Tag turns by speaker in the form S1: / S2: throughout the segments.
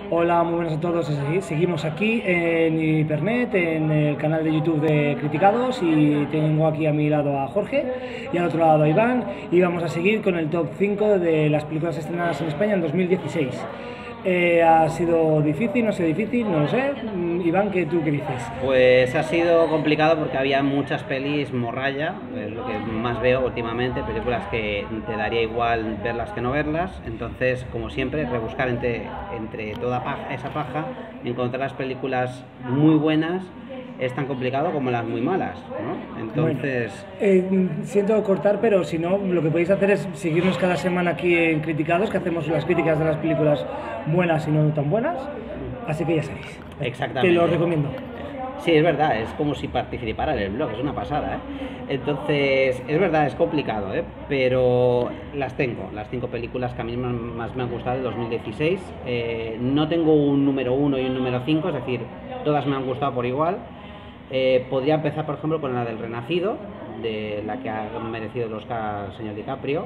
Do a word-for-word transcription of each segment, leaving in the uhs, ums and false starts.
S1: Hola, muy buenas a todos. Seguimos aquí en Hipernet, en el canal de YouTube de Criticados, y tengo aquí a mi lado a Jorge y al otro lado a Iván, y vamos a seguir con el top cinco de las películas estrenadas en España en dos mil dieciséis. Eh, ¿Ha sido difícil? ¿No ha sido difícil? No lo sé. Iván, ¿qué, ¿tú qué dices?
S2: Pues ha sido complicado porque había muchas pelis morralla, es lo que más veo últimamente, películas que te daría igual verlas que no verlas. Entonces, como siempre, rebuscar entre, entre toda paja, esa paja, encontrar las películas muy buenas es tan complicado como las muy malas, ¿no? Entonces...
S1: Bueno, eh, siento cortar, pero si no, lo que podéis hacer es seguirnos cada semana aquí en Criticados, que hacemos las críticas de las películas buenas y no tan buenas, así que ya sabéis.
S2: Exactamente.
S1: Te lo recomiendo.
S2: Sí, es verdad, es como si participara en el blog, es una pasada, ¿eh? Entonces, es verdad, es complicado, ¿eh? Pero las tengo, las cinco películas que a mí más me han gustado de dos mil dieciséis. Eh, no tengo un número uno y un número cinco, es decir, todas me han gustado por igual. Eh, podría empezar, por ejemplo, con la del Renacido, de la que ha merecido el Oscar el señor DiCaprio.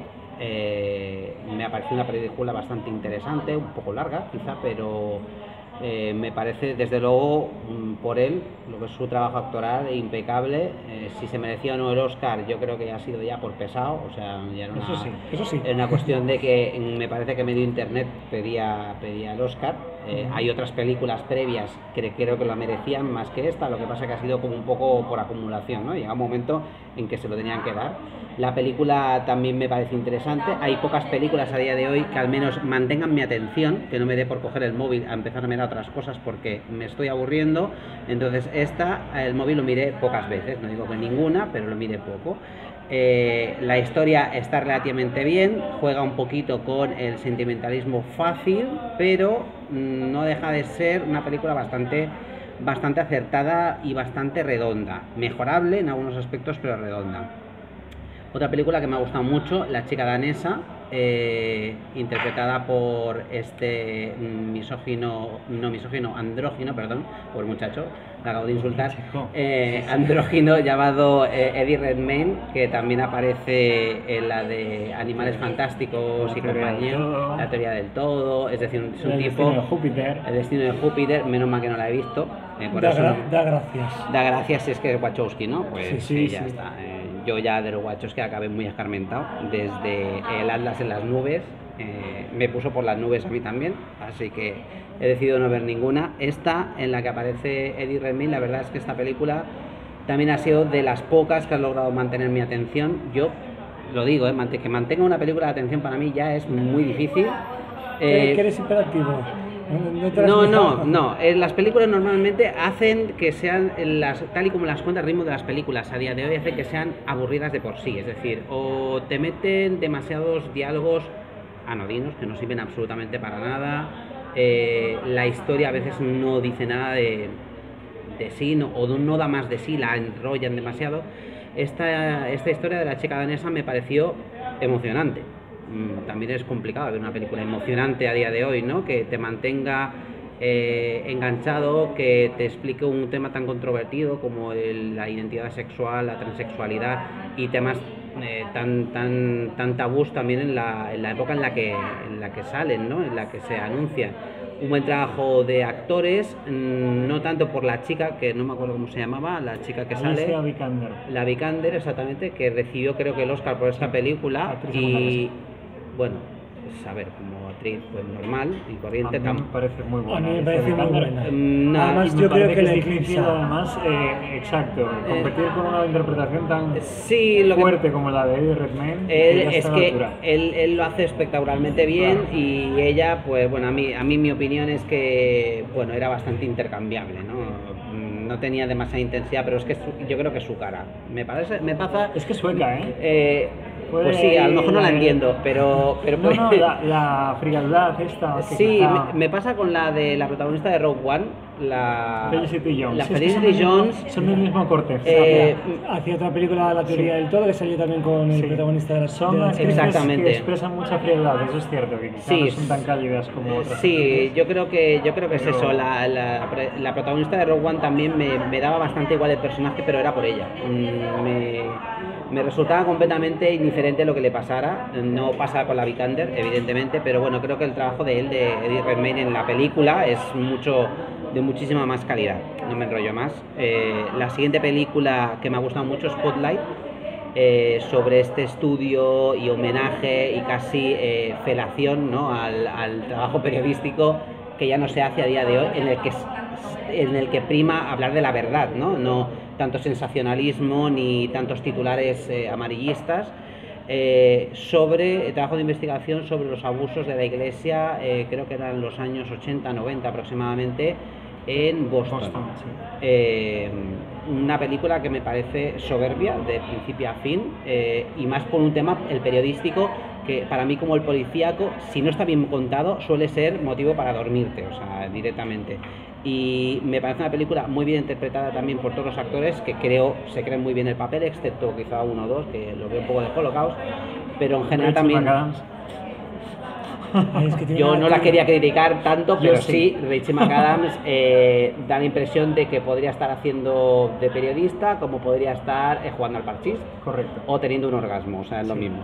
S2: Eh, me ha parecido una película bastante interesante, un poco larga quizá, pero eh, me parece desde luego por él, lo que es su trabajo actoral, impecable. Eh, si se merecía o no el Oscar, yo creo que ha sido ya por pesado, o sea, ya era una,
S1: eso sí, eso sí.
S2: Era una cuestión de que me parece que medio internet pedía, pedía el Oscar. Eh, hay otras películas previas que creo que lo merecían más que esta, lo que pasa que ha sido como un poco por acumulación, ¿no? Llega un momento en que se lo tenían que dar. La película también me parece interesante. Hay pocas películas a día de hoy que al menos mantengan mi atención, que no me dé por coger el móvil a empezar a mirar otras cosas porque me estoy aburriendo. Entonces esta, el móvil lo miré pocas veces, no digo que ninguna, pero lo miré poco. Eh, la historia está relativamente bien, juega un poquito con el sentimentalismo fácil, pero no deja de ser una película bastante, bastante acertada y bastante redonda, mejorable en algunos aspectos, pero redonda. Otra película que me ha gustado mucho, La chica danesa, eh, interpretada por este misógino, no misógino, andrógino, perdón, por muchacho, me acabo de insultar, eh, andrógino llamado eh, Eddie Redmayne, que también aparece en la de Animales Fantásticos y compañía, La teoría del todo, es decir, es un
S1: el
S2: tipo...
S1: destino de Júpiter.
S2: El destino de Júpiter, menos mal que no la he visto. Eh, por
S1: da,
S2: eso
S1: gra
S2: no,
S1: da gracias.
S2: Da gracias, es que es Wachowski, ¿no? Pues
S1: sí, sí,
S2: eh, ya
S1: sí.
S2: está. Eh, yo ya de los Wachowski acabé muy escarmentado. Desde El Atlas en las nubes, eh, me puso por las nubes a mí también, así que he decidido no ver ninguna. Esta, en la que aparece Eddie Redmayne, la verdad es que esta película también ha sido de las pocas que ha logrado mantener mi atención. Yo lo digo, eh, que mantenga una película de atención para mí ya es muy difícil.
S1: Eh, ¿Que eres hiperactivo?
S2: No, no, no. Eh, las películas normalmente hacen que sean, las, tal y como las cuenta el ritmo de las películas a día de hoy, hace que sean aburridas de por sí. Es decir, o te meten demasiados diálogos anodinos que no sirven absolutamente para nada. Eh, la historia a veces no dice nada de, de sí, no, o no da más de sí, la enrollan demasiado. Esta, esta historia de la chica danesa me pareció emocionante. También es complicado ver una película emocionante a día de hoy, ¿no? Que te mantenga eh, enganchado, que te explique un tema tan controvertido como el, la identidad sexual, la transexualidad y temas eh, tan, tan, tan tabús también en la, en la época en la, que, en la que salen, ¿no? En la que se anuncian. Un buen trabajo de actores, no tanto por la chica, que no me acuerdo cómo se llamaba, la chica que
S1: Alicia
S2: sale...
S1: Vikander.
S2: La Vikander, exactamente, que recibió creo que el Oscar por esta película. Y bueno, pues a ver, como actriz pues normal y corriente.
S3: A mí me parece muy buena.
S1: A mí me parece muy buena.
S2: No,
S1: además,
S3: me
S1: yo creo que,
S3: que
S1: la
S3: es difícil,
S1: eclipsa.
S3: además, eh, exacto, competir eh, con una interpretación tan
S2: sí, lo
S3: fuerte
S2: que,
S3: como la de Eddie Redmayne.
S2: Él, es que él, él lo hace espectacularmente bien, claro. Y ella, pues bueno, a mí, a mí mi opinión es que, bueno, era bastante intercambiable, ¿no? No tenía demasiada intensidad, pero es que su, yo creo que su cara, me parece, me pasa...
S3: Es que sueca, ¿eh?
S2: eh Pues sí, a lo mejor no la entiendo, pero... pero
S3: no, no, la, la frialdad esta... Que
S2: sí,
S3: quizá...
S2: me, me pasa con la de la protagonista de Rogue One, la...
S3: Felicity Jones.
S2: La
S3: sí,
S2: Felicity
S3: es que son
S2: Jones.
S3: Mismo, son del mismo corte.
S2: Eh,
S1: Hacía otra película, La teoría sí. del todo, que salió también con el sí. protagonista de la...
S3: Son
S1: de la
S2: exactamente.
S3: Que expresan mucha frialdad, eso es cierto, que quizá sí, no son tan cálidas como otras.
S2: Sí,
S3: películas.
S2: yo creo que, yo creo que pero... es eso, la, la, la protagonista de Rogue One también me, me daba bastante igual el personaje, pero era por ella. Me... me resultaba completamente indiferente lo que le pasara. No pasa con la Vikander, evidentemente, pero bueno, creo que el trabajo de él, de Eddie Redmayne en la película, es mucho de muchísima más calidad. No me enrollo más. Eh, la siguiente película que me ha gustado mucho es Spotlight, eh, sobre este estudio y homenaje y casi eh, felación, ¿no?, al, al trabajo periodístico que ya no se hace a día de hoy, en el que, en el que prima hablar de la verdad, ¿no? No tanto sensacionalismo ni tantos titulares eh, amarillistas, eh, sobre el trabajo de investigación sobre los abusos de la Iglesia, eh, creo que eran los años ochenta, noventa aproximadamente, en Boston. Boston sí. eh, una película que me parece soberbia de principio a fin, eh, y más por un tema, el periodístico, que para mí, como el policíaco, si no está bien contado, suele ser motivo para dormirte, o sea, directamente. Y me parece una película muy bien interpretada también por todos los actores, que creo se creen muy bien el papel, excepto quizá uno o dos, que lo veo un poco descolocados, pero en general también... Es que yo no la quería criticar tanto, pero sí, sí Rachel McAdams eh, da la impresión de que podría estar haciendo de periodista, como podría estar eh, jugando al parchís. Correcto. O teniendo un orgasmo, o sea, es lo sí. mismo.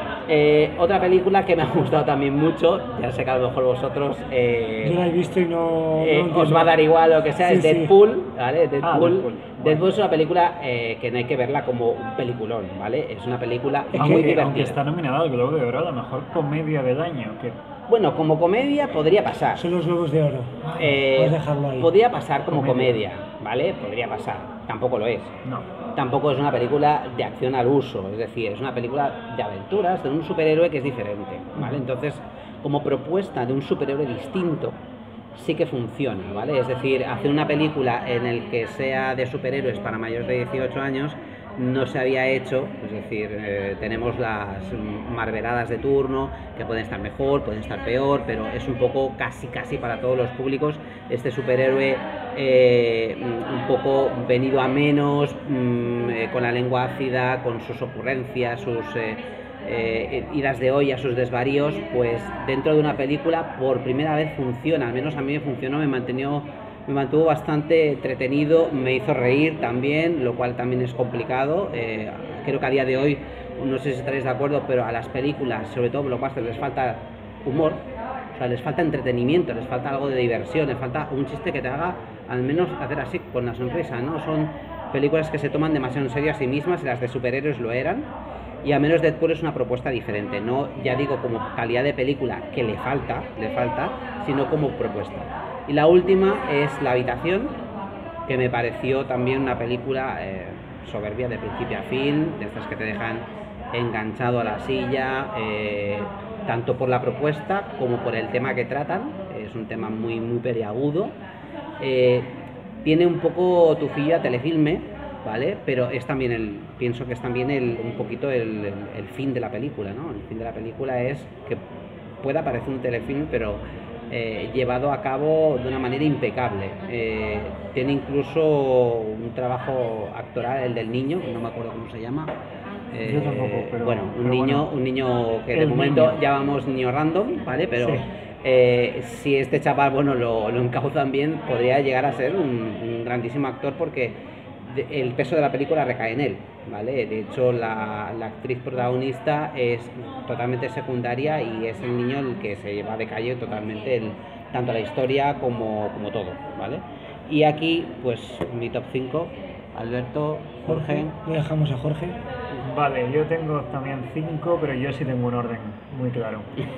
S2: Eh, otra película que me ha gustado también mucho, ya sé que a lo mejor vosotros... Eh,
S1: yo la he visto y no...
S2: Eh,
S1: no
S2: os va a dar igual lo que sea, sí, es Deadpool, sí. ¿vale? Deadpool, ah, Deadpool. Deadpool es una película eh, que no hay que verla como un peliculón, ¿vale? Es una película es muy
S3: que,
S2: divertida.
S3: Aunque está nominada al Globo de Oro a la mejor comedia del año, que...
S2: Bueno, como comedia podría pasar.
S1: Son los Globos de Oro.
S2: Eh,
S1: Puedes dejarlo ahí.
S2: Podría pasar como comedia. comedia, ¿vale? Podría pasar. Tampoco lo es.
S3: No.
S2: Tampoco es una película de acción al uso. Es decir, es una película de aventuras de un superhéroe que es diferente, ¿vale? Entonces, como propuesta de un superhéroe distinto, sí que funciona, ¿vale? Es decir, hacer una película en el que sea de superhéroes para mayores de dieciocho años no se había hecho, es decir, eh, tenemos las marveladas de turno que pueden estar mejor, pueden estar peor, pero es un poco casi casi para todos los públicos este superhéroe eh, un poco venido a menos, mmm, eh, con la lengua ácida, con sus ocurrencias, sus eh, eh, idas de olla, sus desvaríos, pues dentro de una película por primera vez funciona, al menos a mí me funcionó, me mantenió Me mantuvo bastante entretenido, me hizo reír también, lo cual también es complicado. Eh, creo que a día de hoy, no sé si estaréis de acuerdo, pero a las películas, sobre todo blockbusters, les falta humor, o sea, les falta entretenimiento, les falta algo de diversión, les falta un chiste que te haga al menos hacer así, con la sonrisa, ¿no? Son películas que se toman demasiado en serio a sí mismas, y las de superhéroes lo eran, y al menos Deadpool es una propuesta diferente, no, ya digo, como calidad de película, que le falta, le falta, sino como propuesta. Y la última es La habitación, que me pareció también una película eh, soberbia de principio a fin, de estas que te dejan enganchado a la silla, eh, tanto por la propuesta como por el tema que tratan. Es un tema muy, muy peliagudo. Eh, tiene un poco tufillo a telefilme, ¿vale? Pero es también el, pienso que es también el, un poquito el, el, el fin de la película, ¿no? El fin de la película es que pueda parecer un telefilm, pero Eh, llevado a cabo de una manera impecable. Eh, tiene incluso un trabajo actoral, el del niño, no me acuerdo cómo se llama. Eh,
S3: Yo tampoco, pero,
S2: bueno, un
S3: pero
S2: niño,
S3: bueno,
S2: un niño que de momento
S3: niño.
S2: llamamos niño random, ¿vale? Pero
S3: sí.
S2: eh, si este chaval, bueno, lo, lo encauzan bien, podría llegar a ser un, un grandísimo actor, porque el peso de la película recae en él, ¿vale? De hecho, la, la actriz protagonista es totalmente secundaria y es el niño el que se lleva de calle totalmente el, tanto la historia como, como todo, ¿vale? Y aquí, pues, mi top cinco, Alberto, Jorge...
S1: Le dejamos a Jorge.
S3: Vale, yo tengo también cinco, pero yo sí tengo un orden muy claro.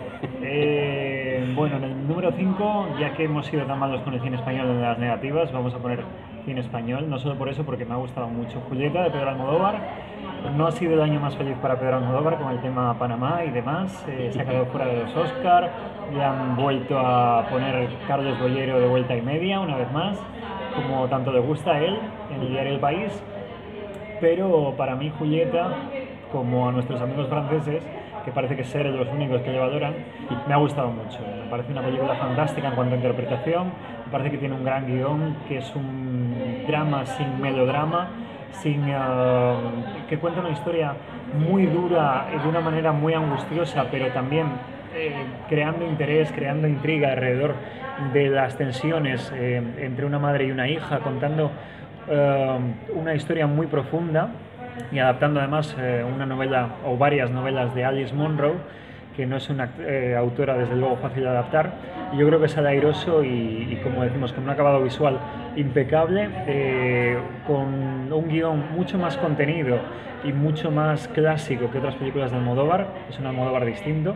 S3: eh, bueno, en el número cinco, ya que hemos sido tan malos con el cine español en las negativas, vamos a poner cine español, no solo por eso, porque me ha gustado mucho Julieta, de Pedro Almodóvar. No ha sido el año más feliz para Pedro Almodóvar con el tema Panamá y demás, eh, se ha quedado fuera de los Oscar, le han vuelto a poner Carlos Bollero de vuelta y media, una vez más, como tanto le gusta a él en el diario El País. Pero para mí Julieta, como a nuestros amigos franceses, que parece que ser los únicos que le valoran, me ha gustado mucho. Me parece una película fantástica en cuanto a interpretación, me parece que tiene un gran guión, que es un drama sin melodrama, sin, uh, que cuenta una historia muy dura y de una manera muy angustiosa, pero también eh, creando interés, creando intriga alrededor de las tensiones eh, entre una madre y una hija, contando Uh, una historia muy profunda, y adaptando además eh, una novela o varias novelas de Alice Munro, que no es una eh, autora desde luego fácil de adaptar, y yo creo que sale airoso y, y como decimos, con un acabado visual impecable, eh, con un guión mucho más contenido y mucho más clásico que otras películas de Almodóvar. Es un Almodóvar distinto,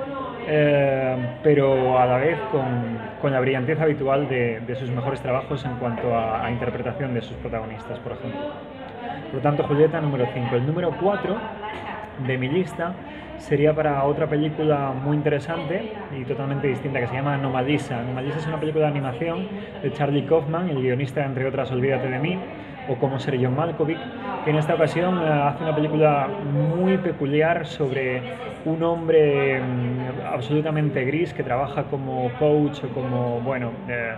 S3: eh, pero a la vez con, con la brillantez habitual de, de sus mejores trabajos en cuanto a, a interpretación de sus protagonistas, por ejemplo. Por lo tanto, Julieta, número cinco. El número cuatro de mi lista sería para otra película muy interesante y totalmente distinta, que se llama Anomalisa. Anomalisa es una película de animación de Charlie Kaufman, el guionista, entre otras, Olvídate de mí, o Cómo ser John Malkovich, que en esta ocasión eh, hace una película muy peculiar sobre un hombre mm, absolutamente gris que trabaja como coach o como, bueno, eh,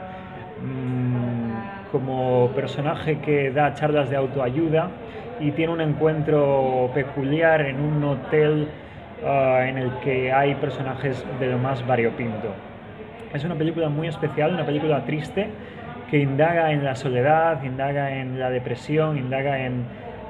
S3: mm, como personaje que da charlas de autoayuda y tiene un encuentro peculiar en un hotel uh, en el que hay personajes de lo más variopinto. Es una película muy especial, una película triste que indaga en la soledad, indaga en la depresión, indaga en,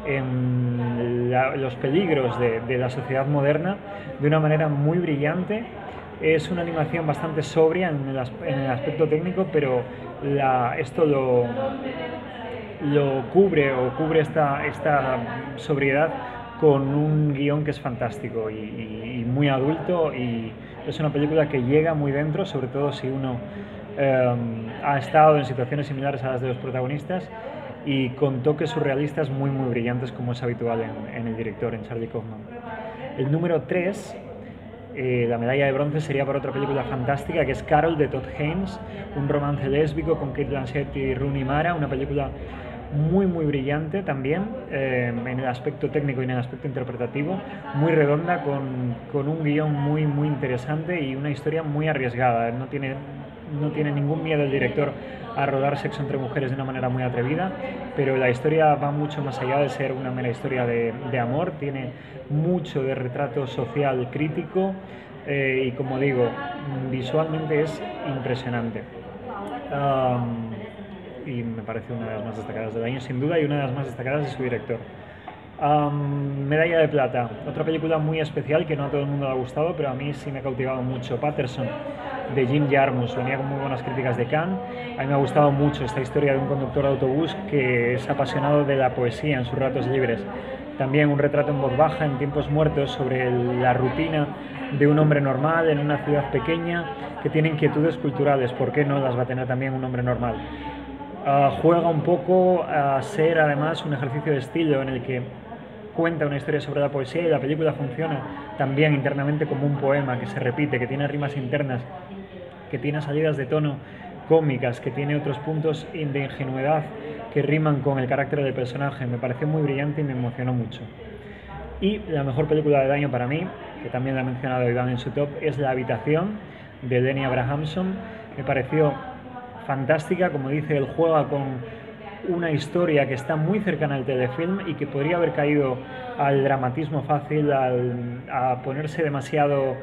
S3: en la, los peligros de, de la sociedad moderna de una manera muy brillante. Es una animación bastante sobria en el, en el aspecto técnico, pero la, esto lo, lo cubre o cubre esta, esta sobriedad con un guión que es fantástico y, y, y muy adulto, y es una película que llega muy dentro, sobre todo si uno eh, ha estado en situaciones similares a las de los protagonistas, y con toques surrealistas muy muy brillantes, como es habitual en, en el director, en Charlie Kaufman. El número tres, eh, la medalla de bronce, sería para otra película fantástica, que es Carol, de Todd Haynes, un romance lésbico con Kate Blanchett y Rooney Mara, una película muy muy brillante también, eh, en el aspecto técnico y en el aspecto interpretativo, muy redonda, con, con un guión muy muy interesante y una historia muy arriesgada. No tiene, no tiene ningún miedo el director a rodar sexo entre mujeres de una manera muy atrevida, pero la historia va mucho más allá de ser una mera historia de, de amor, tiene mucho de retrato social crítico, eh, y como digo, visualmente es impresionante. Um, y me parece una de las más destacadas del año, sin duda, y una de las más destacadas de su director. Um, Medalla de plata, otra película muy especial que no a todo el mundo le ha gustado, pero a mí sí me ha cautivado mucho. Patterson, de Jim Jarmusch, venía con muy buenas críticas de Cannes. A mí me ha gustado mucho esta historia de un conductor de autobús que es apasionado de la poesía en sus ratos libres. También un retrato en voz baja, en tiempos muertos, sobre el, la rutina de un hombre normal en una ciudad pequeña que tiene inquietudes culturales. ¿Por qué no las va a tener también un hombre normal? Uh, juega un poco a ser además un ejercicio de estilo en el que cuenta una historia sobre la poesía, y la película funciona también internamente como un poema que se repite, que tiene rimas internas, que tiene salidas de tono cómicas, que tiene otros puntos de ingenuidad que riman con el carácter del personaje. Me pareció muy brillante y me emocionó mucho. Y la mejor película del año para mí, que también la ha mencionado Iván en su top, es La habitación, de Lenny Abrahamson. Me pareció fantástica, como dice, él juega con una historia que está muy cercana al telefilm y que podría haber caído al dramatismo fácil, al, a ponerse demasiado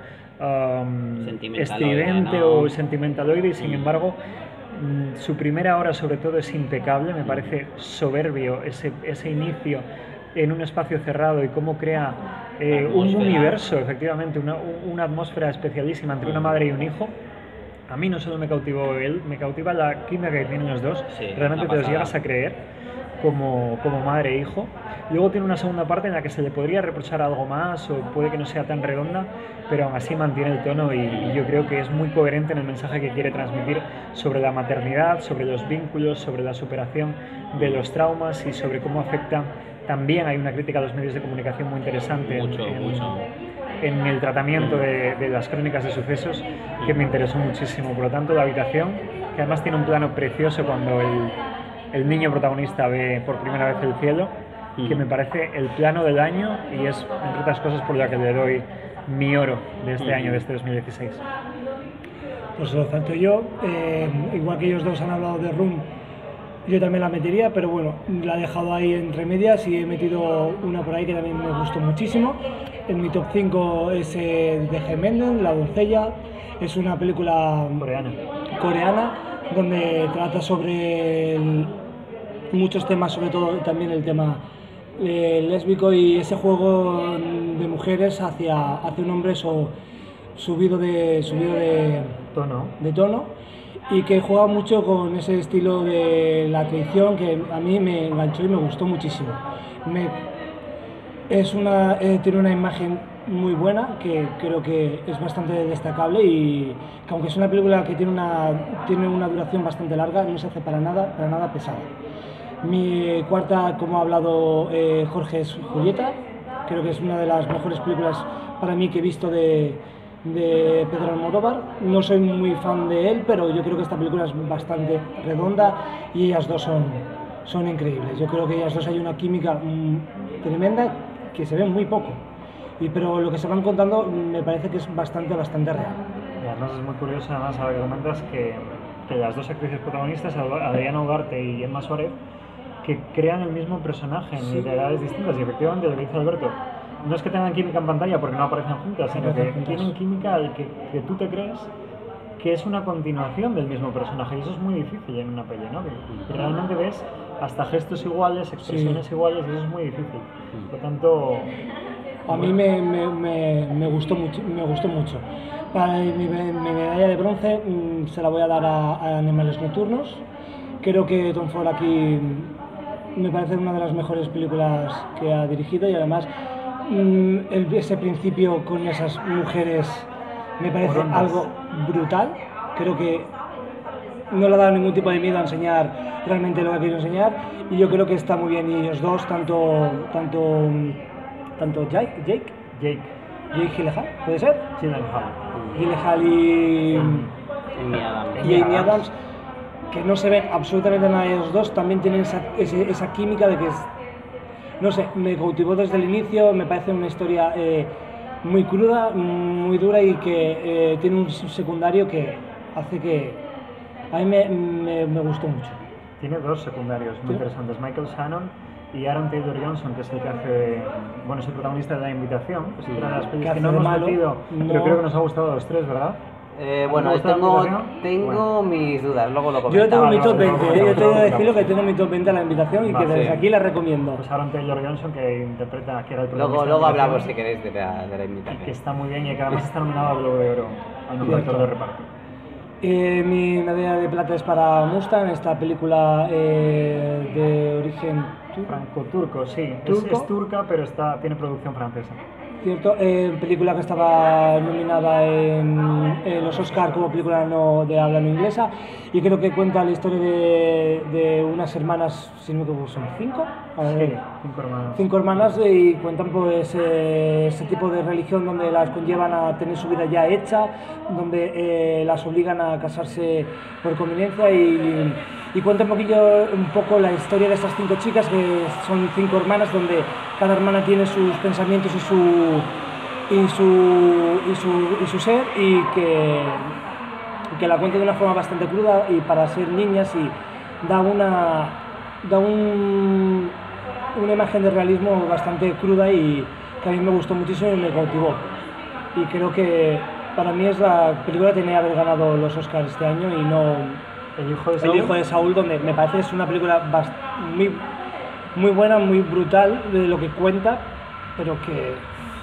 S3: um, estridente, ¿no?, o sentimentaloide, y sin mm. embargo mm, su primera hora sobre todo es impecable. Me parece soberbio ese, ese inicio en un espacio cerrado y cómo crea eh, un universo, efectivamente, una, una atmósfera especialísima entre una madre y un hijo. A mí no solo me cautivó él, me cautiva la química que tienen los dos. Sí, realmente te los llegas a creer como, como madre e hijo. Luego tiene una segunda parte en la que se le podría reprochar algo más, o puede que no sea tan redonda, pero aún así mantiene el tono, y, y yo creo que es muy coherente en el mensaje que quiere transmitir sobre la maternidad, sobre los vínculos, sobre la superación de los traumas y sobre cómo afecta. También hay una crítica a los medios de comunicación muy interesante.
S2: Mucho,
S3: en,
S2: mucho.
S3: en el tratamiento de, de las crónicas de sucesos, que me interesó muchísimo. Por lo tanto, La habitación, que además tiene un plano precioso cuando el, el niño protagonista ve por primera vez el cielo, que me parece el plano del año, y es, entre otras cosas, por la que le doy mi oro de este año, de este dos mil dieciséis.
S1: Pues lo falto yo, eh, igual que ellos dos han hablado de Room, yo también la metería, pero bueno, la he dejado ahí entre medias y he metido una por ahí que también me gustó muchísimo. En mi top cinco es eh, de G. Menden, La doncella. Es una película
S3: coreana,
S1: coreana donde trata sobre el, muchos temas, sobre todo también el tema eh, lésbico y ese juego de mujeres hacia, hacia un hombre so, subido de subido de
S3: Tono.
S1: de tono y que juega mucho con ese estilo de la traición que a mí me enganchó y me gustó muchísimo. Me, es una, eh, tiene una imagen muy buena que creo que es bastante destacable y que aunque es una película que tiene una, tiene una duración bastante larga, no se hace para nada, para nada pesada. Mi cuarta, como ha hablado eh, Jorge, es Julieta. Creo que es una de las mejores películas para mí que he visto de, de Pedro Almodóvar. No soy muy fan de él, pero yo creo que esta película es bastante redonda y ellas dos son, son increíbles. Yo creo que ellas dos hay una química mmm, tremenda que se ve muy poco. Y, pero lo que se van contando me parece que es bastante, bastante real.
S3: Y además es muy curioso, además, ahora que comentas que, que las dos actrices protagonistas, Adriana Ugarte y Emma Suárez, que crean el mismo personaje en sí. edades distintas. Y efectivamente, lo que dice Alberto, no es que tengan química en pantalla porque no aparecen juntas, sino que juntas. tienen química al que, que tú te crees que es una continuación del mismo personaje. Y eso es muy difícil en una peli, ¿no? Que realmente ves hasta gestos iguales, expresiones sí. iguales, y eso es muy difícil. Por lo tanto...
S1: A mí me, me, me, me, gustó mucho, me gustó mucho. Para mi, mi medalla de bronce mmm, se la voy a dar a, a Animales Nocturnos. Creo que Tom Ford aquí me parece una de las mejores películas que ha dirigido y además mmm, el, ese principio con esas mujeres me parece Orondas. algo brutal. Creo que no le ha dado ningún tipo de miedo a enseñar realmente lo que ha querido enseñar y yo creo que está muy bien y ellos dos, tanto... tanto tanto Jake, Jake,
S3: Jake,
S1: Jake Gyllenhaal, ¿puede ser?
S3: Gyllenhaal,
S1: Gyllenhaal y
S2: Amy Adams.
S1: y Amy Adams, que no se ven absolutamente nada de ellos dos, también tienen esa, ese, esa química de que es, no sé, me cautivó desde el inicio, me parece una historia eh, muy cruda, muy dura y que eh, tiene un secundario que hace que a mí me, me, me gustó mucho.
S3: Tiene dos secundarios muy ¿Sí? interesantes, Michael Shannon y Aaron Taylor Johnson, que es el que hace, bueno, es el protagonista de La Invitación, que es otra de las películas que, que no hemos malo, metido, no. pero creo que nos ha gustado a los tres, ¿verdad?
S2: Eh, bueno, tengo, tengo bueno. mis dudas, luego lo comentamos.
S1: Yo tengo mi top veinte, ¿eh? yo tengo que decirlo que tengo mi top veinte a La Invitación y Va, que desde sí. aquí la recomiendo.
S3: Pues Aaron Taylor Johnson, que interpreta, que era el protagonista.
S2: Luego, luego hablamos, si queréis, de la, de la Invitación.
S3: Y que está muy bien y que además está nominado al Globo de Oro al mejor actor de reparto.
S1: Eh, mi medalla de plata es para Mustang, esta película eh, de origen
S3: franco-turco, sí,
S1: ¿Turco?
S3: Es, es turca pero está, tiene producción francesa.
S1: Cierto, eh, película que estaba nominada en, en los Oscars como película no de habla no inglesa y creo que cuenta la historia de, de unas hermanas, si no me equivoco, son cinco,
S3: a ver, sí, cinco hermanas,
S1: cinco hermanas y cuentan pues eh, ese tipo de religión donde las conllevan a tener su vida ya hecha, donde eh, las obligan a casarse por conveniencia y, y cuenta un poquillo un poco la historia de estas cinco chicas que son cinco hermanas donde cada hermana tiene sus pensamientos y su y su y su, y su ser y que, que la cuenta de una forma bastante cruda y para ser niñas y da una da un, una imagen de realismo bastante cruda y que a mí me gustó muchísimo y me cautivó y creo que para mí es la película que tenía que haber ganado los Oscars este año y no
S3: El hijo de Saúl,
S1: El hijo de Saúl donde me parece que es una película muy, muy buena, muy brutal de lo que cuenta, pero que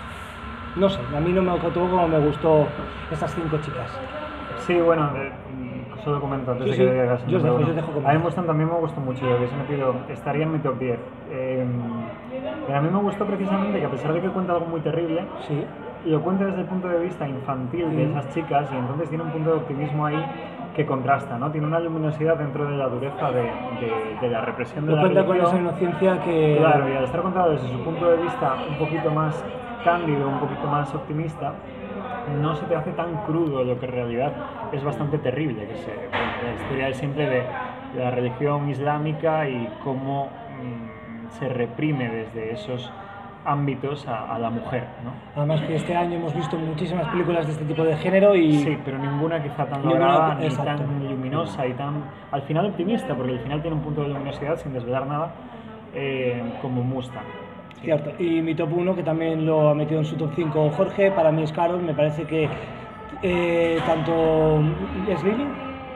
S1: no sé, a mí no me cautivó como me gustó estas cinco chicas.
S3: Sí, bueno, eh, solo comento antes
S1: sí,
S3: de que
S1: sí.
S3: digas.
S1: Yo, dejo, yo dejo
S3: a mí Mustang también me gustó mucho, yo hubiese metido, estaría en mi top diez. Eh, pero a mí me gustó precisamente que a pesar de que cuenta algo muy terrible,
S1: sí.
S3: lo cuenta desde el punto de vista infantil de esas chicas y entonces tiene un punto de optimismo ahí que contrasta, ¿no? Tiene una luminosidad dentro de la dureza de, de, de la represión de
S1: lo
S3: la
S1: cuenta
S3: religión.
S1: Con esa inocencia que...
S3: Claro, y al estar contado desde su punto de vista un poquito más cándido, un poquito más optimista, no se te hace tan crudo lo que en realidad es bastante terrible, que se, la historia es siempre de, de la religión islámica y cómo mmm, se reprime desde esos ámbitos a, a la mujer, ¿no?
S1: Además que este año hemos visto muchísimas películas de este tipo de género y...
S3: Sí, pero ninguna quizá tan
S1: ninguna,
S3: lograda, ni
S1: exacto.
S3: tan luminosa y tan... Al final optimista, porque al final tiene un punto de luminosidad sin desvelar nada, eh, como Mustang.
S1: Sí. Cierto, y mi top uno, que también lo ha metido en su top cinco Jorge, para mí es Carol, me parece que eh, tanto... ¿Es Lily?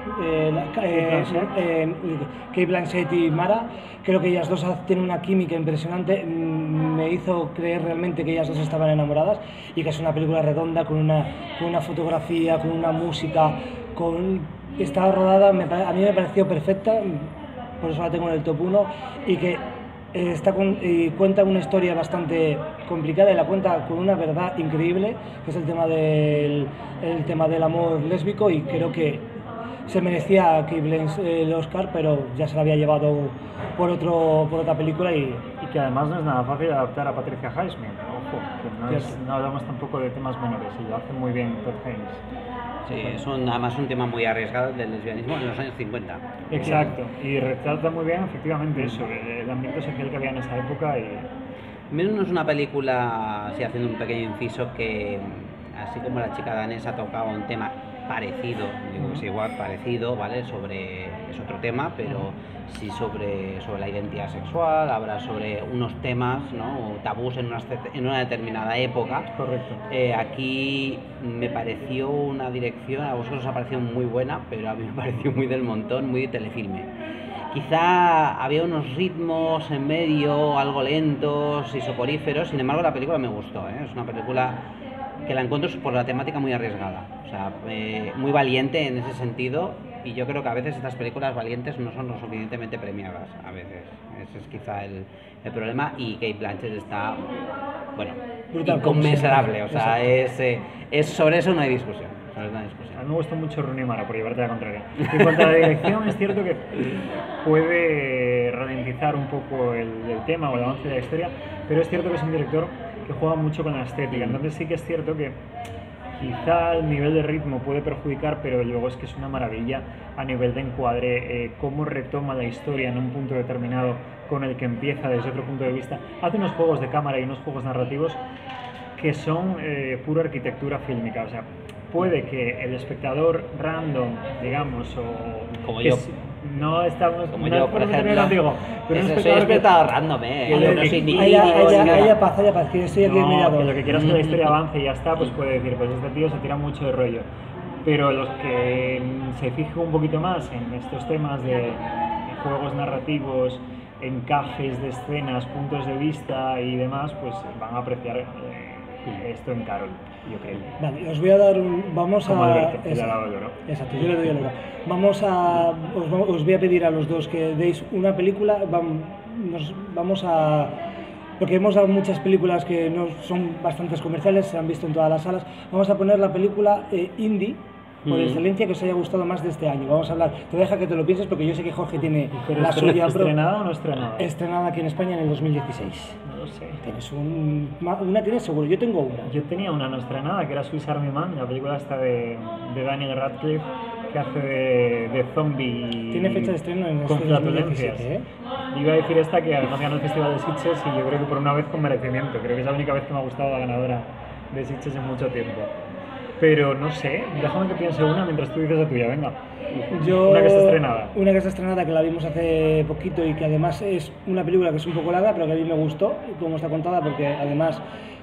S1: eh, la- eh, eh, Kate Blanchett y Mara, creo que ellas dos tienen una química impresionante, mm, me hizo creer realmente que ellas dos estaban enamoradas y que es una película redonda con una, con una fotografía, con una música, con, está rodada, me pare- a mí me pareció perfecta, por eso la tengo en el top uno, y que eh, está con- y cuenta una historia bastante complicada y la cuenta con una verdad increíble, que es el tema del, el tema del amor lésbico, y creo que se merecía Kate Blanchett el Oscar, pero ya se lo había llevado por, otro, por otra película y
S3: Y que además no es nada fácil adaptar a Patricia Highsmith, ojo, que no, es,
S1: Cierto.
S3: no hablamos tampoco de temas menores y lo hace muy bien Todd Haynes.
S2: Sí, es un, además un tema muy arriesgado del lesbianismo en los años cincuenta.
S3: Exacto, y retrata muy bien efectivamente eso, el ambiente social que había en esa época y
S2: Menos no es una película, así haciendo un pequeño inciso, que así como La chica danesa tocaba un tema parecido, digo que es igual, parecido, ¿vale? Sobre, es otro tema, pero sí sobre, sobre la identidad sexual, habla sobre unos temas, ¿no? Tabús en una, en una determinada época.
S3: correcto.
S2: Eh, aquí me pareció una dirección, a vosotros os ha parecido muy buena, pero a mí me pareció muy del montón, muy de telefilme. Quizá había unos ritmos en medio, algo lentos y soporíferos, sin embargo la película me gustó, ¿eh? Es una película que la encuentro por la temática muy arriesgada, o sea, eh, muy valiente en ese sentido, y yo creo que a veces estas películas valientes no son lo suficientemente premiadas, a veces, ese es quizá el, el problema, y Kate Blanchett está, bueno,
S1: Brutal, como
S2: inconmensurable,
S1: siempre.
S2: o sea,
S1: Exacto.
S2: es, eh, es, sobre eso no hay discusión, sobre eso no hay discusión.
S3: A mí me gustó mucho Rooney Mara, por llevarte la contraria. En cuanto a la dirección, es cierto que puede ralentizar un poco el, el tema o el avance de la historia, pero es cierto que es un director que juega mucho con la estética. Entonces sí que es cierto que quizá el nivel de ritmo puede perjudicar, pero luego es que es una maravilla a nivel de encuadre, eh, cómo retoma la historia en un punto determinado con el que empieza desde otro punto de vista. Hace unos juegos de cámara y unos juegos narrativos que son eh, pura arquitectura fílmica, o sea, puede que el espectador random, digamos, o
S2: Como
S3: que
S2: yo.
S3: s- no estamos
S2: Como
S3: no
S2: yo,
S3: es
S2: por
S3: meterme
S2: ejemplo.
S3: contigo, pero un
S2: Eso, soy
S3: espectador que-
S2: espectador random, eh.
S3: que
S2: Yo
S3: lo
S2: no
S3: que-
S2: soy ni
S1: haya,
S2: crítico, ni
S1: haya,
S2: nada.
S1: haya paz, haya paz, que yo estoy aquí
S3: no,
S1: admirado.
S3: que lo que quieras es que la historia avance y ya está, pues puede decir, pues este tío se tira mucho de rollo. Pero los que mm, se fijan un poquito más en estos temas de juegos narrativos, encajes de escenas, puntos de vista y demás, pues van a apreciar eh, esto en Carol, yo creo.
S1: Vale, os voy a dar un. Vamos
S3: Como
S1: a.
S3: Alberto, que le ha
S1: Exacto.
S3: dado el oro.
S1: Exacto, yo le doy el oro. Vamos a. Os, va- os voy a pedir a los dos que deis una película. Vam- nos, vamos a. Porque hemos dado muchas películas que no son bastantes comerciales, se han visto en todas las salas. Vamos a poner la película eh, indie, por
S2: Mm.
S1: excelencia, que os haya gustado más de este año. Vamos a hablar. Te voy a dejar que te lo pienses porque yo sé que Jorge tiene
S3: Pero
S1: la
S3: estre-
S1: suya. pro-
S3: ¿estrenada o no estrenada?
S1: Estrenada aquí en España en el dos mil dieciséis.
S3: No lo sé.
S1: Tienes un, ma- una, tienes seguro. Yo tengo una.
S3: Yo tenía una no estrenada, que era Swiss Army Man, la película esta de, de Daniel Radcliffe, que hace de, de zombie y-
S1: Tiene fecha de estreno en
S3: con
S1: este dos mil
S3: flatulencias.
S1: diecisiete, ¿eh?
S3: Iba a decir esta que además ganó el Festival de Sitges y yo creo que por una vez con merecimiento. Creo que es la única vez que me ha gustado la ganadora de Sitges en mucho tiempo. Pero no sé, déjame que piense una mientras tú dices la tuya, venga.
S1: Yo,
S3: Una que está estrenada.
S1: Una que está estrenada, que la vimos hace poquito y que además es una película que es un poco larga, pero que a mí me gustó, como está contada, porque además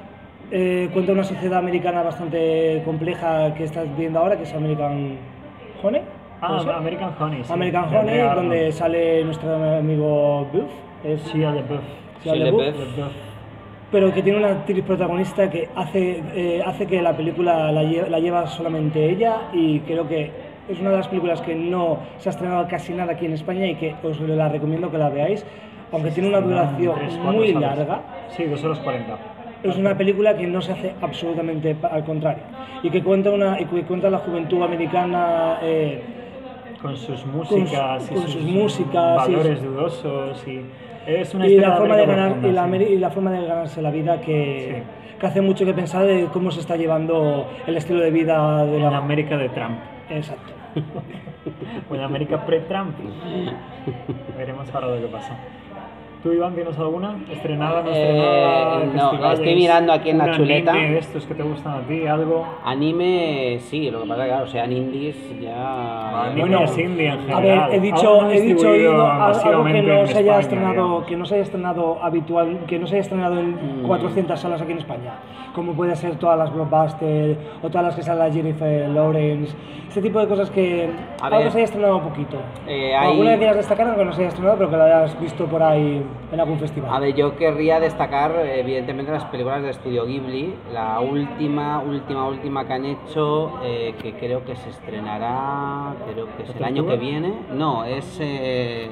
S1: eh, cuenta una sociedad americana bastante compleja que estás viendo ahora, que es American Honey.
S3: Ah,
S1: ¿puede ser?
S3: American Honey. sí,
S1: American
S3: de
S1: Honey,
S3: Andrea Arnold.
S1: donde sale nuestro amigo Buff. Es
S3: Shia LaBeouf.
S1: Shia
S2: Shia
S1: LaBeouf,
S2: LaBeouf.
S3: LaBeouf.
S1: pero que tiene una actriz protagonista que hace, eh, hace que la película la, lle- la lleva solamente ella, y creo que es una de las películas que no se ha estrenado casi nada aquí en España y que os la recomiendo que la veáis, aunque tiene una duración
S3: Tres, cuatro
S1: muy
S3: salas.
S1: larga.
S3: Sí, dos horas cuarenta.
S1: Es una película que no se hace absolutamente pa- al contrario, y que cuenta, una, y que cuenta la juventud americana eh,
S3: Con sus músicas
S1: con
S3: y
S1: sus
S3: sus
S1: músicas y-
S3: valores dudosos y es una
S1: y
S3: historia
S1: la, forma de
S3: América
S1: ganar,
S3: profunda,
S1: y, la,
S3: sí.
S1: ameri- y la forma de ganarse la vida que,
S3: Sí.
S1: que hace mucho que pensar de cómo se está llevando el estilo de vida de
S3: En
S1: la
S3: la América de Trump
S1: Exacto.
S3: o en la América pre-Trump. Veremos ahora lo que pasa. ¿Tú, Iván, tienes alguna? ¿Estrenada, no
S2: Eh,
S3: estrenada?
S2: no,
S3: festivales?
S2: estoy mirando aquí en la
S3: ¿Un
S2: chuleta.
S3: anime de estos que te gustan a ti, algo?
S2: Anime, sí, lo que pasa es que, claro, sean indies ya...
S3: Anime
S1: Bueno,
S3: es indie en
S1: A
S3: general.
S1: ver, he dicho,
S3: Algo no
S1: he dicho
S3: distribuido
S1: oído algo que
S3: masivamente
S1: no
S3: en
S1: se haya
S3: España,
S1: estrenado,
S3: digamos.
S1: que no se haya estrenado habitual, que no se haya estrenado en
S2: Mm.
S1: cuatrocientas salas aquí en España, como puede ser todas las blockbuster o todas las que sale la Jennifer Lawrence, ese tipo de cosas que
S2: A
S1: algo
S2: ver,
S1: que se haya estrenado un poquito.
S2: eh,
S1: O
S2: hay-
S1: alguna que quieras destacar aunque no se haya estrenado, pero que lo hayas visto por ahí en algún festival.
S2: A ver, yo querría destacar evidentemente las películas de Estudio Ghibli. La última, última, última que han hecho, eh, que creo que se estrenará, creo que es el año que viene. No, es eh,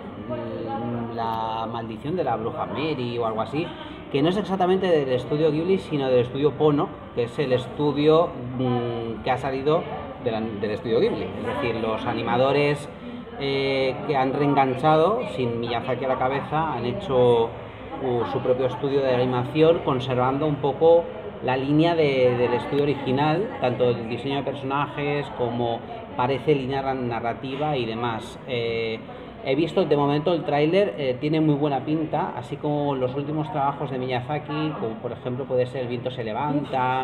S2: mm, La maldición de la bruja Mary o algo así, que no es exactamente del estudio Ghibli, sino del estudio Pono, que es el estudio mmm, que ha salido de la- del estudio Ghibli. Es decir, los animadores eh, que han reenganchado, sin Miyazaki a la cabeza, han hecho uh, su propio estudio de animación, conservando un poco la línea de- del estudio original, tanto el diseño de personajes como parece línea narrativa y demás. Eh, He visto de momento el tráiler, eh, tiene muy buena pinta, así como los últimos trabajos de Miyazaki, como por ejemplo puede ser El viento se levanta.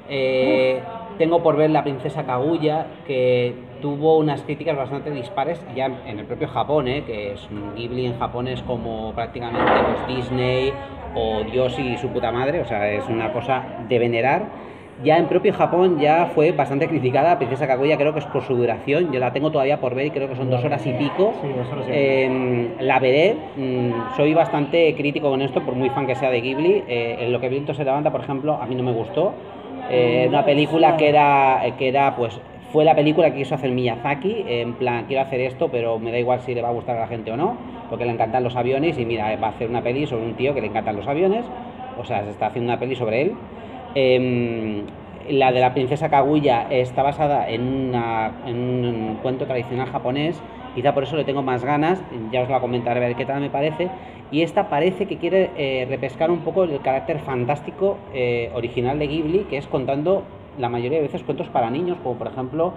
S2: Eh, tengo por ver La princesa Kaguya, que tuvo unas críticas bastante dispares ya en el propio Japón, eh, que es un Ghibli en Japón es como prácticamente pues, Disney o Dios y su puta madre, o sea, es una cosa de venerar. Ya en propio Japón ya fue bastante criticada, Princesa Kaguya, creo que es por su duración, yo la tengo todavía por ver y creo que son dos horas y pico.
S3: Sí, dos horas y
S2: Eh, la veré, mm, soy bastante crítico con esto, por muy fan que sea de Ghibli. Eh, en Lo que viento se levanta, por ejemplo, a mí no me gustó. Eh, una película que era, que era, pues, fue la película que quiso hacer Miyazaki, en plan, quiero hacer esto, pero me da igual si le va a gustar a la gente o no, porque le encantan los aviones y mira, va a hacer una peli sobre un tío que le encantan los aviones, o sea, se está haciendo una peli sobre él. Eh, la de la princesa Kaguya está basada en, una, en un cuento tradicional japonés, quizá por eso le tengo más ganas, ya os la comentaré a ver qué tal me parece. Y esta parece que quiere eh, repescar un poco el carácter fantástico eh, original de Ghibli, que es contando la mayoría de veces cuentos para niños, como por ejemplo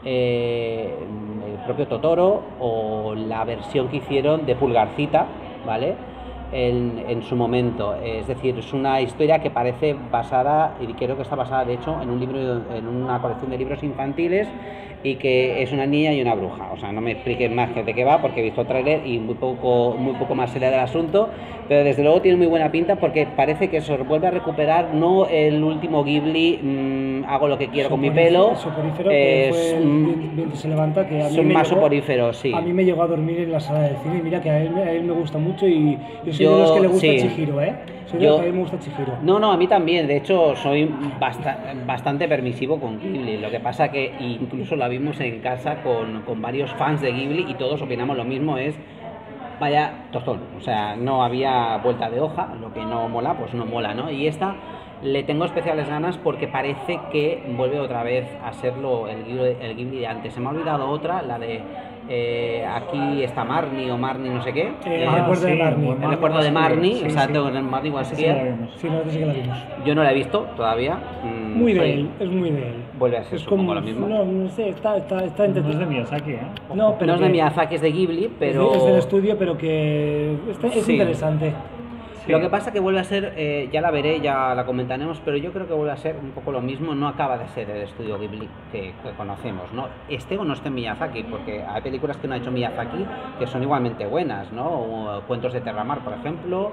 S2: eh, el propio Totoro o la versión que hicieron de Pulgarcita, ¿vale? En, en su momento, es decir, es una historia que parece basada, y creo que está basada de hecho en un libro, en una colección de libros infantiles, y que es una niña y una bruja. O sea, no me expliquen más que de qué va, porque he visto el tráiler y muy poco, muy poco más sería del asunto, pero desde luego tiene muy buena pinta porque parece que se vuelve a recuperar no el último Ghibli, mmm, hago lo que quiero con mi pelo,
S1: soporífero, que
S2: es,
S1: fue el
S2: mm,
S1: viento se levanta, que a mí
S2: son
S1: me
S2: más
S1: llegó-
S2: soporíferos, sí.
S1: A mí me llegó a dormir en la sala de cine y mira que a él, a él me gusta mucho y yo soy
S2: Yo-
S1: de los que le gusta
S2: sí.
S1: Chihiro, ¿eh? Soy de
S2: Yo-
S1: los que a mí me gusta Chihiro.
S2: No, no, a mí también. De hecho, soy basta- bastante permisivo con Ghibli. Lo que pasa que incluso la vimos en casa con, con varios fans de Ghibli y todos opinamos lo mismo, es vaya tostón. O sea, no había vuelta de hoja, lo que no mola, pues no mola, ¿no? Y esta le tengo especiales ganas porque parece que vuelve otra vez a serlo el Ghibli, el Ghibli de antes. Se me ha olvidado otra, la de eh, aquí está Marnie o Marnie no sé qué.
S1: Eh,
S2: Eh,
S1: el recuerdo de Marnie.
S2: el recuerdo de Marnie,
S3: sí,
S2: exacto,
S3: sí.
S2: con el Marnie
S3: Sí,
S2: Wasquier.
S3: la vimos.
S1: Sí, nosotros sí que la vimos.
S2: Yo no la he visto todavía. mm,
S1: Muy de
S2: soy-
S1: él, es muy de él.
S2: Vuelve a ser
S1: Es
S2: supongo
S1: como
S2: lo mismo.
S1: No, no sé, está, está, está
S3: No es de
S1: entretenido.
S3: Miyazaki, ¿eh?
S1: No, pero
S2: No es de
S1: que-
S2: Miyazaki, es de Ghibli, pero...
S1: Es, de- es del estudio, pero que está- es
S2: Sí.
S1: interesante.
S3: Sí.
S2: Lo que pasa que vuelve a ser, eh, ya la veré, ya la comentaremos, pero yo creo que vuelve a ser un poco lo mismo, no acaba de ser el estudio Ghibli que, que conocemos, ¿no? Esté o no esté en Miyazaki, porque hay películas que no ha hecho Miyazaki que son igualmente buenas, ¿no? O Cuentos de Terramar, por ejemplo,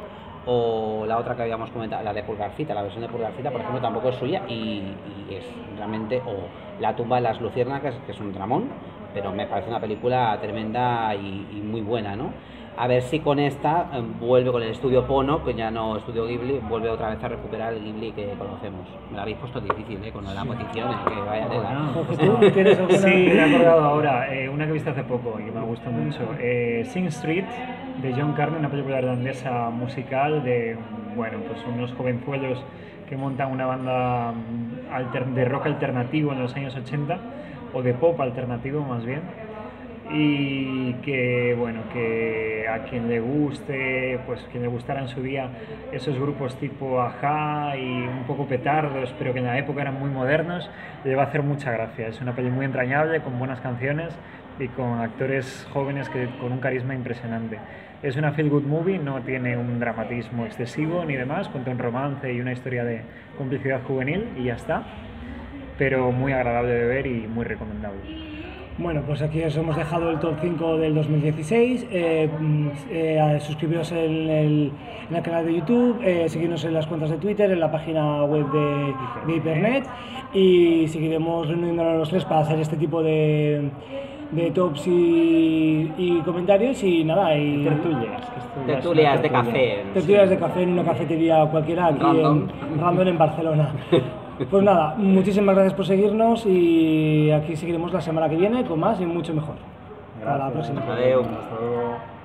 S2: o la otra que habíamos comentado, la de Pulgarcita, la versión de Pulgarcita, por ejemplo, tampoco es suya y, y es realmente, o La tumba de las luciérnagas, que es un dramón, pero me parece una película tremenda y, y muy buena, ¿no? A ver si con esta eh, vuelve con el estudio Pono, que ya no estudio Ghibli, vuelve otra vez a recuperar el Ghibli que conocemos. Me la habéis puesto difícil, ¿eh? Con la petición, ¿eh? Que vaya tela.
S3: Bueno,
S1: ¿Tú tienes alguna?
S3: Sí, me he acordado ahora, eh, una que he visto hace poco y que me gusta mucho. Eh, Sing Street, de John Carney, una película irlandesa musical de, bueno, pues unos jovenzuelos que montan una banda mm, alter- de rock alternativo en los años ochenta, o de pop alternativo más bien. Y que, bueno, que a quien le guste, pues quien le gustara en su día esos grupos tipo Ajá y un poco petardos, pero que en la época eran muy modernos, le va a hacer mucha gracia. Es una peli muy entrañable, con buenas canciones, y con actores jóvenes que, con un carisma impresionante. Es una feel good movie, no tiene un dramatismo excesivo ni demás, cuenta un romance y una historia de complicidad juvenil y ya está, pero muy agradable de ver y muy recomendable.
S1: Bueno, pues aquí os hemos dejado el top cinco del dos mil dieciséis. Eh, eh, suscribiros en el, en el canal de YouTube, eh, seguirnos en las cuentas de Twitter, en la página web de, de Hipernet, y seguiremos reuniéndonos los tres para hacer este tipo de, de tops y, y comentarios y nada. Y
S3: tertulias.
S2: Tertulias de café.
S1: Tertulias de café en una cafetería cualquiera aquí
S2: Random.
S1: en Random en Barcelona. Pues nada, muchísimas gracias por seguirnos y aquí seguiremos la semana que viene con más y mucho mejor. Hasta la próxima.
S2: Adiós.
S3: Hasta luego.